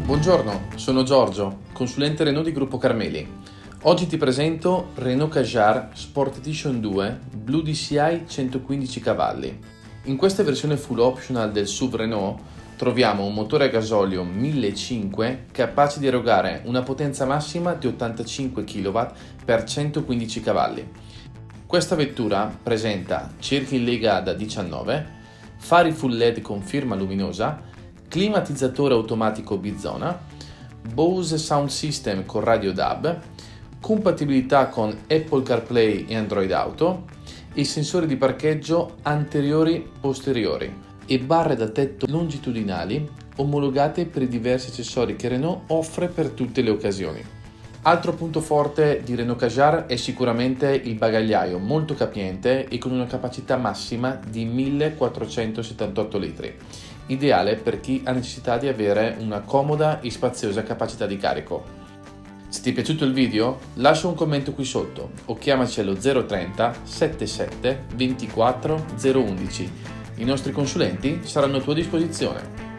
Buongiorno, sono Giorgio, consulente Renault di Gruppo Carmeli. Oggi ti presento Renault Kadjar Sport Edition 2 Blue DCI 115 cavalli. In questa versione full optional del SUV Renault troviamo un motore a gasolio 1500 capace di erogare una potenza massima di 85 kW per 115 cavalli. Questa vettura presenta cerchi in lega da 19, fari full LED con firma luminosa, climatizzatore automatico bizona, Bose Sound System con radio DAB, compatibilità con Apple CarPlay e Android Auto e sensori di parcheggio anteriori-posteriori e barre da tetto longitudinali omologate per i diversi accessori che Renault offre per tutte le occasioni. Altro punto forte di Renault Kadjar è sicuramente il bagagliaio molto capiente e con una capacità massima di 1478 litri, ideale per chi ha necessità di avere una comoda e spaziosa capacità di carico. Se ti è piaciuto il video, lascia un commento qui sotto o chiamaci allo 030 77 24 011. I nostri consulenti saranno a tua disposizione.